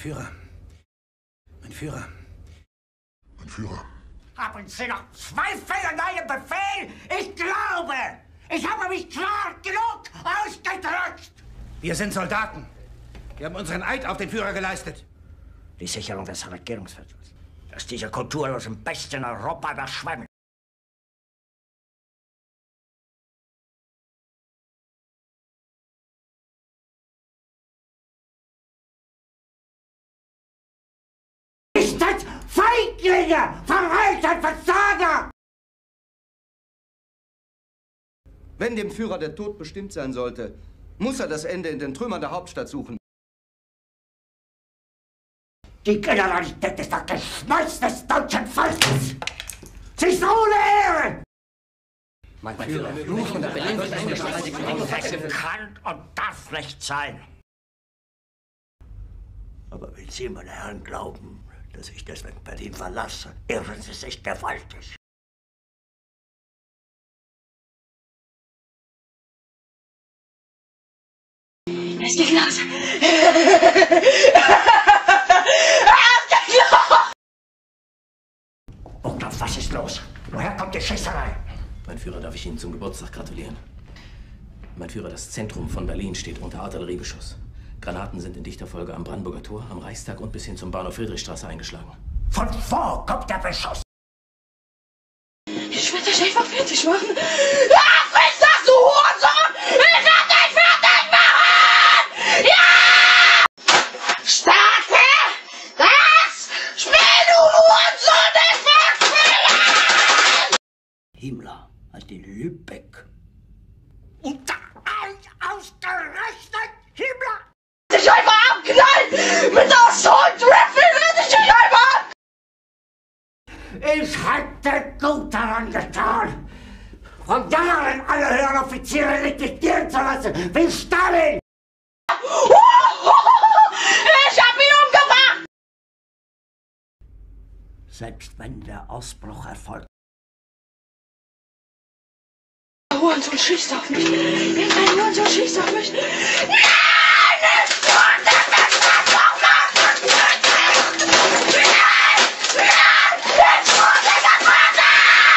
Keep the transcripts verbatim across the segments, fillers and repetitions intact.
Führer. Mein Führer. Mein Führer. Haben Sie noch Zweifel an meinem Befehl? Ich glaube, ich habe mich klar genug ausgedrückt. Wir sind Soldaten. Wir haben unseren Eid auf den Führer geleistet. Die Sicherung des Regierungsviertels, das diese kulturlosen Bestien in Europa überschwemmen. Ist das Feiglinge, Verräter, Versager! Wenn dem Führer der Tod bestimmt sein sollte, muss er das Ende in den Trümmern der Hauptstadt suchen. Die Generalität ist das Geschmeiß des deutschen Volkes. Sie ist ohne Ehre. Mein Führer, nur von der Das kann und darf nicht sein. Aber wenn Sie, meine Herren, glauben, dass ich deswegen Berlin verlasse, irren Sie sich gewaltig. Es geht los! Burgdorf, was ist los? Woher kommt die Schießerei? Mein Führer, darf ich Ihnen zum Geburtstag gratulieren? Mein Führer, das Zentrum von Berlin steht unter Artilleriebeschuss. Granaten sind in dichter Folge am Brandenburger Tor, am Reichstag und bis hin zum Bahnhof Friedrichstraße eingeschlagen. Von wo kommt der Beschuss? Ich werde dich einfach fertig machen! Ach, was sagst du, Hurensohn? Ich werde dich fertig machen! Ja! Starke! Das Spiel, du Hurensohn, ich werde spielen! Himmler hat in Lübeck. Und da ausgerechnet Himmler! Ich einfach abknallen! Mit Assault Rifle werde ich dich einfach! Ich hätte gut daran getan, von Jahren alle höheren Offiziere liquidieren zu lassen, wie Stalin! Ich hab ihn umgebracht! Selbst wenn der Ausbruch erfolgt. Hurensohn schießt auf mich! Irgendein Hurensohn schießt auf mich! Nein! Ich tue das nicht nochmal! Nein! Nein! Ich tue das nicht!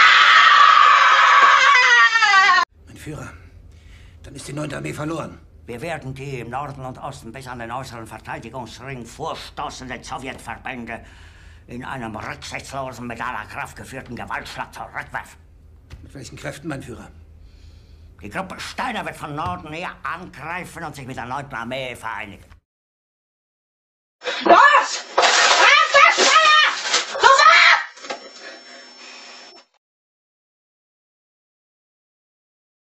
Mein Führer, dann ist die neunte Armee verloren. Wir werden die im Norden und Osten bis an den äußeren Verteidigungsring vorstoßenden Sowjetverbände in einem rücksichtslosen, mit aller Kraft geführten Gewaltschlag zurückwerfen. Mit welchen Kräften, mein Führer? Die Gruppe Steiner wird von Norden her angreifen und sich mit der neunten Armee vereinigen.